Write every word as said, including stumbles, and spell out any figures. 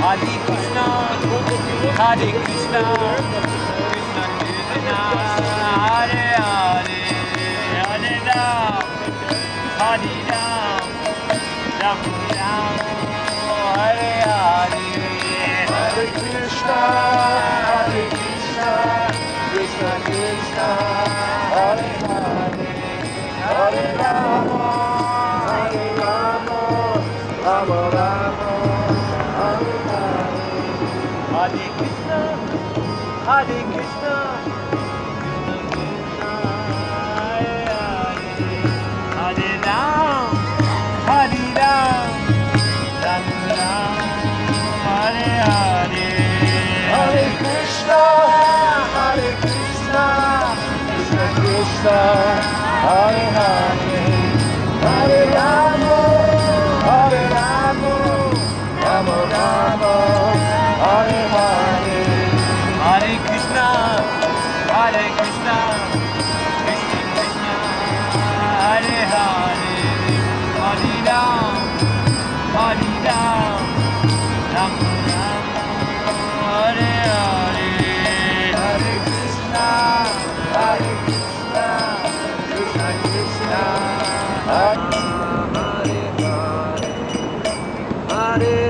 Hare Krishna, Hare Krishna, Krishna Krishna, Hare Hare, Hare Ram, Hare Ram, Ram Ram, Hare Hare. Hare Krishna, Hare Krishna, Krishna Krishna, Hare Hare, Hare Rama, Hare Rama, Rama Rama, Hare Hare. Hare Krishna, Hare Krishna, Krishna Krishna, Hare Hare, Hare Ram, Hare Ram, Ram Ram, Hare Hare. Hare Krishna, Hare Krishna, Krishna Krishna, Hare Hare, Hare Rama, Hare Rama, Rama Rama, Hare Hare. Hare Krishna, Hare Krishna, Krishna Krishna, Hare Hare, Hare Ram, Hare Ram, Ram Ram, Hare Hare. Hare Krishna, Hare Krishna, Krishna Krishna, Hare Hare, Hare